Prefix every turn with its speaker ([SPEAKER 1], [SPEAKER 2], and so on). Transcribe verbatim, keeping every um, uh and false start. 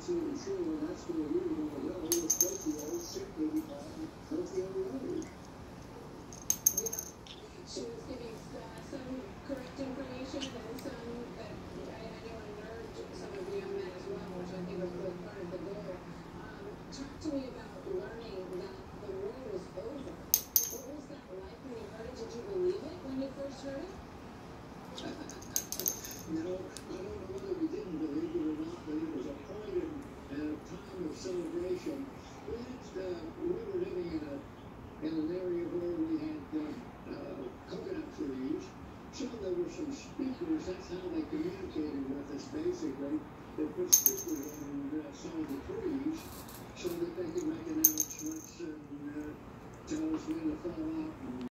[SPEAKER 1] absolutely sure when that school really going to go with Tokyo, sick eighty-five, Tokyo Road.
[SPEAKER 2] Yeah, she was giving uh, some correct information and some that I, I know unnerved some of the young men as well, which I think was really part of the goal. Um, talk to me about learning that the war was over. What was that like when you heard it? Did you believe it when you first heard it?
[SPEAKER 1] You know, I don't know whether we didn't believe it or not, but it was a point in, in a time of celebration. We had, uh, we were living in a in an area where we had uh, uh, coconut trees. So there were some speakers. That's how they communicated with us, basically. They put speakers on uh, some of the trees so that they could make announcements and uh, tell us when to fall out. And